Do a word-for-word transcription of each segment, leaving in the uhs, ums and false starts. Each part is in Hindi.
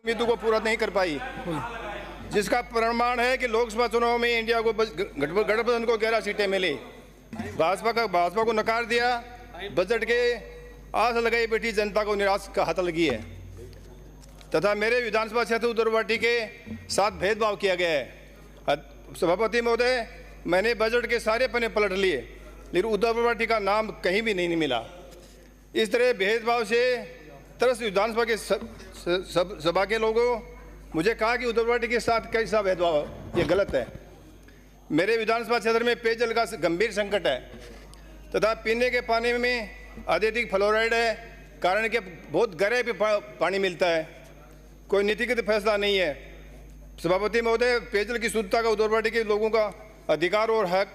उम्मीदों को पूरा नहीं कर पाई, जिसका प्रमाण है कि लोकसभा चुनाव में इंडिया को गठबंधन को ग्यारह सीटें मिली। भाजपा का भाजपा को नकार दिया, बजट के आस लगाई बैठी जनता को निराश का हाथ लगी है तथा मेरे विधानसभा क्षेत्र उदरवाटी के साथ भेदभाव किया गया है। सभापति महोदय, मैंने बजट के सारे पन्ने पलट लिए लेकिन उदरवाटी का नाम कहीं भी नहीं मिला। इस तरह भेदभाव से तरस विधानसभा के सब, सब सभा के लोगों मुझे कहा कि उदरवाटी के साथ कैसा भेदभाव, ये गलत है। मेरे विधानसभा क्षेत्र में पेयजल का गंभीर संकट है तथा पीने के पानी में अत्यधिक फ्लोराइड है, कारण कि बहुत गहरे पे पानी मिलता है। कोई नीतिगत फैसला नहीं है। सभापति महोदय, पेयजल की शुद्धता का उदरवाटी के लोगों का अधिकार और हक,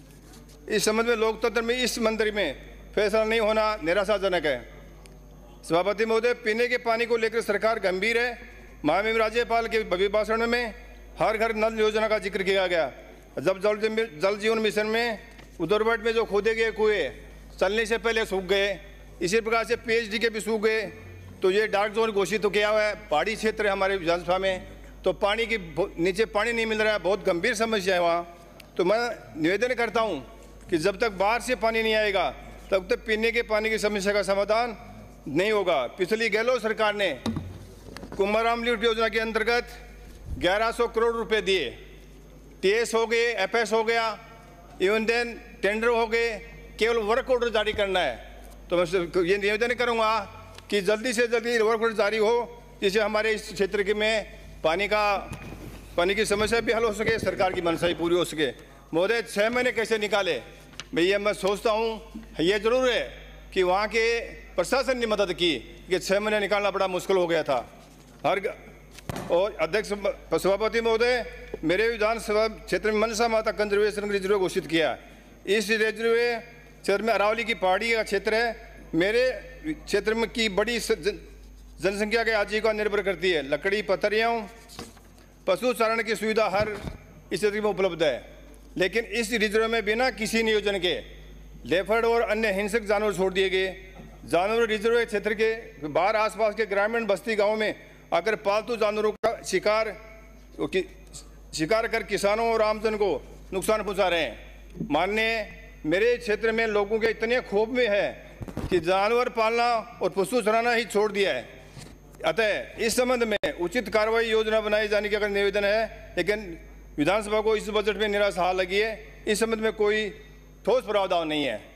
इस संबंध में लोकतंत्र में इस मंत्री में फैसला नहीं होना निराशाजनक है। सभापति महोदय, पीने के पानी को लेकर सरकार गंभीर है। माननीय राज्यपाल के अभिभाषण में हर घर नल योजना का जिक्र किया गया। जब जल जल जीवन मिशन में उदरवाट में जो खोदे गए कुएं चलने से पहले सूख गए, इसी प्रकार से पीएचडी के भी सूख गए, तो ये डार्क जोन घोषित तो किया हुआ है। पहाड़ी क्षेत्र है हमारे विधानसभा में, तो पानी की नीचे पानी नहीं मिल रहा है, बहुत गंभीर समस्या है वहाँ। तो मैं निवेदन करता हूँ कि जब तक बाहर से पानी नहीं आएगा तब तक पीने के पानी की समस्या का समाधान नहीं होगा। पिछली गहलोत सरकार ने कुमाराम लिफ्ट योजना के अंतर्गत ग्यारह सौ करोड़ रुपए दिए। टीएस हो गए, एफएस हो गया, इवन देन टेंडर हो गए, केवल वर्क ऑर्डर जारी करना है। तो मैं ये निवेदन करूँगा कि जल्दी से जल्दी वर्क ऑर्डर जारी हो, जिससे हमारे इस क्षेत्र के में पानी का पानी की समस्या भी हल हो सके, सरकार की मंशा भी पूरी हो सके। महोदय, छः महीने कैसे निकाले, भैया मैं सोचता हूँ ये जरूर है कि वहाँ के प्रशासन ने मदद की कि छः महीने निकालना बड़ा मुश्किल हो गया था हर। और अध्यक्ष सभापति महोदय, मेरे विधानसभा क्षेत्र में मनसा माता कंजर्वेशन रिजर्व घोषित किया। इस रिजर्व क्षेत्र में अरावली की पहाड़ी का क्षेत्र है। मेरे क्षेत्र में की बड़ी जनसंख्या के आजीविका निर्भर करती है। लकड़ी, पथरियों, पशु चारण की सुविधा हर इस क्षेत्र में उपलब्ध है, लेकिन इस रिजर्व में बिना किसी नियोजन के लेपर्ड और अन्य हिंसक जानवर छोड़ दिए गए। जानवर रिजर्व क्षेत्र के बाहर आसपास के ग्रामीण बस्ती गांव में आकर पालतू जानवरों का शिकार शिकार कर किसानों और आमजन को नुकसान पहुंचा रहे हैं। माननीय, मेरे क्षेत्र में लोगों के इतने क्षोभ में है कि जानवर पालना और पशु चराना ही छोड़ दिया है। अतः इस संबंध में उचित कार्रवाई योजना बनाई जाने की अगर निवेदन है, लेकिन विधानसभा को इस बजट में निराश हाल लगी है। इस संबंध में कोई ठोस प्रावधान नहीं है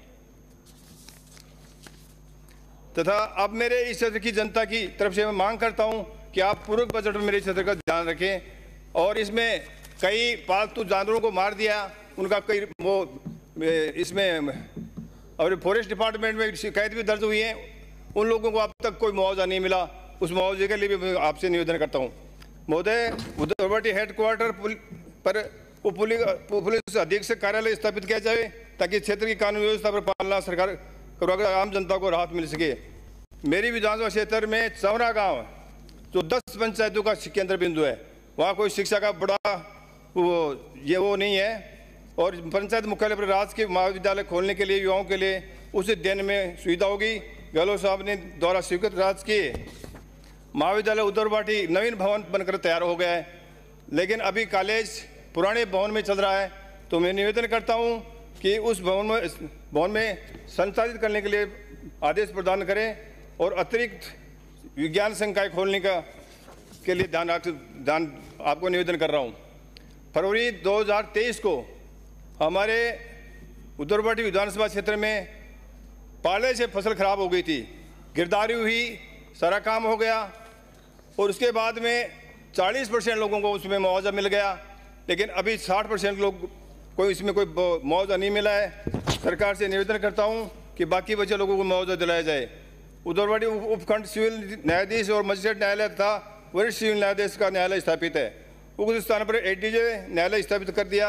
तथा अब मेरे इस क्षेत्र की जनता की तरफ से मैं मांग करता हूं कि आप पूर्व बजट में मेरे क्षेत्र का ध्यान रखें। और इसमें कई पालतू जानवरों को मार दिया, उनका कई वो इसमें और फॉरेस्ट डिपार्टमेंट में शिकायत भी दर्ज हुई है। उन लोगों को अब तक कोई मुआवजा नहीं मिला। उस मुआवजे के लिए भी मैं आपसे निवेदन करता हूँ। महोदय, उदरवाटी हेडक्वार्टर पर उप पुलिस अधीक्षक कार्यालय स्थापित किया जाए ताकि क्षेत्र की कानून व्यवस्था पर पालना सरकार करवाकर आम जनता को राहत मिल सके। मेरी विधानसभा क्षेत्र में चौरा गांव जो दस पंचायतों का केंद्र बिंदु है, वहाँ कोई शिक्षा का बड़ा वो ये वो नहीं है। और पंचायत मुख्यालय पर राजकीय महाविद्यालय खोलने के लिए युवाओं के लिए उस अध्ययन में सुविधा होगी। गहलोत साहब ने द्वारा स्वीकृत राजकीय महाविद्यालय उदरवाटी नवीन भवन बनकर तैयार हो गया है, लेकिन अभी कॉलेज पुराने भवन में चल रहा है। तो मैं निवेदन करता हूं कि उस भवन में भवन में संचालित करने के लिए आदेश प्रदान करें और अतिरिक्त विज्ञान संकाय खोलने का के लिए ध्यान ध्यान आपको निवेदन कर रहा हूं। फरवरी दो हज़ार तेईस को हमारे उदरवाटी विधानसभा क्षेत्र में पाले से फसल खराब हो गई थी, गिरदारी हुई, सारा काम हो गया और उसके बाद में चालीस परसेंट लोगों को उसमें मुआवजा मिल गया, लेकिन अभी साठ परसेंट लोग कोई इसमें कोई मुआवजा नहीं मिला है। सरकार से निवेदन करता हूं कि बाकी बचे लोगों को मुआवजा दिलाया जाए। उदरवाटी उपखंड सिविल न्यायाधीश और मजिस्ट्रेट न्यायालय तथा वरिष्ठ सिविल न्यायाधीश का न्यायालय स्थापित है। उस स्थान पर एडीजे न्यायालय स्थापित कर दिया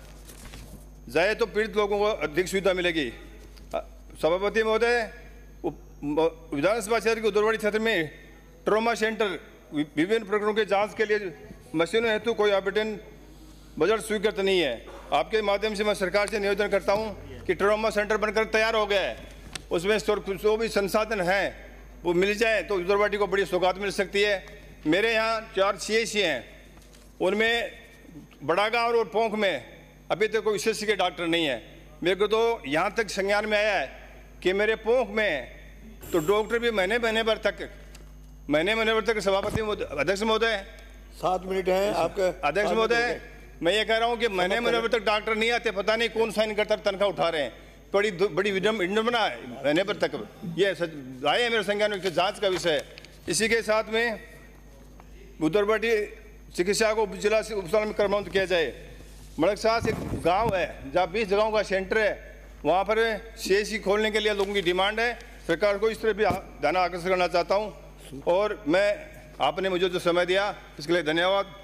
जाए तो पीड़ित लोगों को अधिक सुविधा मिलेगी। सभापति महोदय, विधानसभा क्षेत्र के उदरवाटी क्षेत्र में ट्रॉमा सेंटर विभिन्न प्रकरणों के जांच के लिए मशीनों हेतु कोई आवेदन बजट स्वीकृत नहीं है। आपके माध्यम से मैं सरकार से निवेदन करता हूं कि ट्रॉमा सेंटर बनकर तैयार हो गया है, उसमें जो भी संसाधन हैं वो मिल जाए तो उदरवाटी को बड़ी सौगात मिल सकती है। मेरे यहाँ चार सी एच सी हैं, उनमें बड़ा गाँव और पोंख में अभी तक कोई विशेषज्ञ के डॉक्टर नहीं है। मेरे को तो यहाँ तक संज्ञान में आया है कि मेरे पोंख में तो डॉक्टर भी महीने महीने भर तक महीने महीने भर तक सभापति अध्यक्ष महोदय सात मिनट हैं आपके अध्यक्ष महोदय, मैं ये कह रहा हूँ कि महीने महीने भर तक डॉक्टर नहीं आते, पता नहीं कौन साइन करता तनख्वाह उठा रहे हैं। बड़ी बड़ी विडम्बना है, महीने भर तक ये आए है मेरे संज्ञान में, जांच का विषय। इसी के साथ में बुद्धरबटी चिकित्सा को जिला उपचार में क्रमबद्ध किया जाए। मड़कसास एक गांव है जहाँ बीस जगहों का सेंटर है, वहाँ पर सीएससी खोलने के लिए लोगों की डिमांड है। सरकार को इस तरह भी ध्यान आकर्षित करना चाहता हूँ। और मैं आपने मुझे जो समय दिया इसके लिए धन्यवाद।